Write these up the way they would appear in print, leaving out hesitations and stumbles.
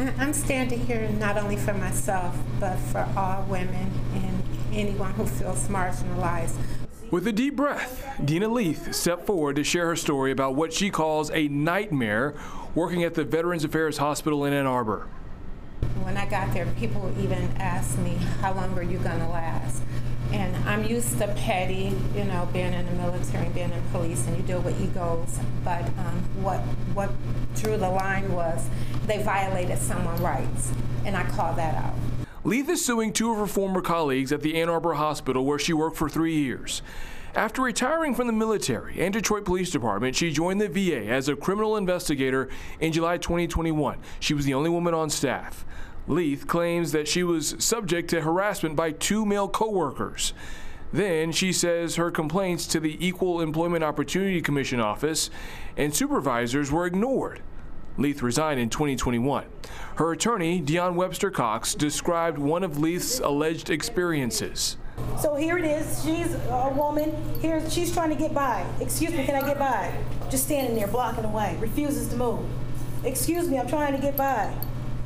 I'm standing here not only for myself, but for all women and anyone who feels marginalized. With a deep breath, Dina Leith stepped forward to share her story about what she calls a nightmare working at the Veterans Affairs Hospital in Ann Arbor. When I got there, people even asked me, how long are you going to last? And I'm used to petty, you know, being in the military, being in police, and you deal with egos. But what drew the line was they violated someone's rights, and I called that out. Leith is suing two of her former colleagues at the Ann Arbor Hospital, where she worked for 3 years. After retiring from the military and Detroit Police Department, she joined the VA as a criminal investigator in July 2021. She was the only woman on staff. Leith claims that she was subject to harassment by 2 male co-workers. Then she says her complaints to the Equal Employment Opportunity Commission office and supervisors were ignored. Leith resigned in 2021. Her attorney, Dion Webster Cox, described one of Leith's alleged experiences. So here it is, she's a woman, here she's trying to get by. Excuse me, can I get by? Just standing there blocking away, refuses to move. Excuse me, I'm trying to get by.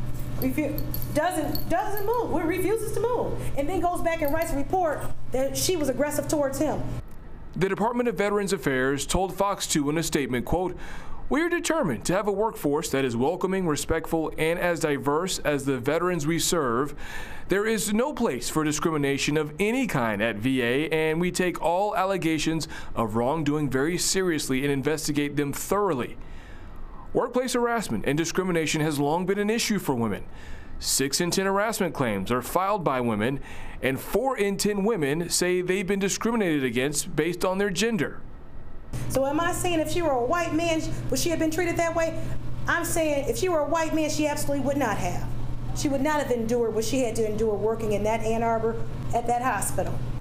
Doesn't move, refuses to move. And then goes back and writes a report that she was aggressive towards him. The Department of Veterans Affairs told Fox 2 in a statement, quote, "We are determined to have a workforce that is welcoming, respectful, and as diverse as the veterans we serve. There is no place for discrimination of any kind at VA, and we take all allegations of wrongdoing very seriously and investigate them thoroughly. Workplace harassment and discrimination has long been an issue for women. 6 in 10 harassment claims are filed by women, and 4 in 10 women say they've been discriminated against based on their gender." So am I saying if she were a white man, would she have been treated that way? I'm saying if she were a white man, she absolutely would not have. She would not have endured what she had to endure working in that Ann Arbor at that hospital.